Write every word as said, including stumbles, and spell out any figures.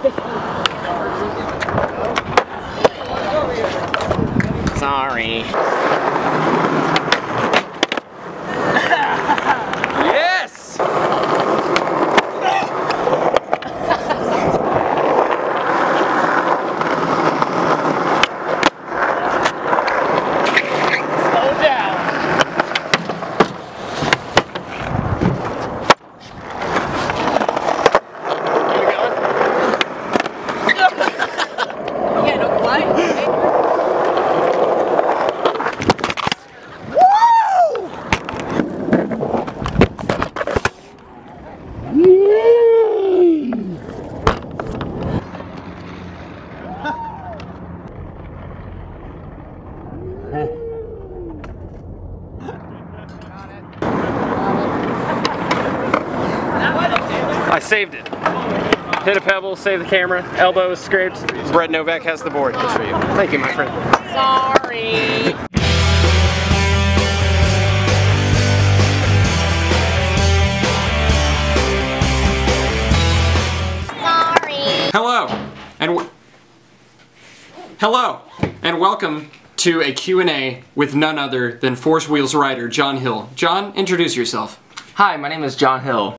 Sorry. Yes! Slow down. Yeah, no play. I saved it. Hit a pebble, save the camera, elbow is scraped. Brett Novak has the board. Good for you. Thank you, my friend. Sorry. Hello, and w hello, and welcome to a Q and A with none other than Force Wheels rider John Hill. John, introduce yourself. Hi, my name is John Hill.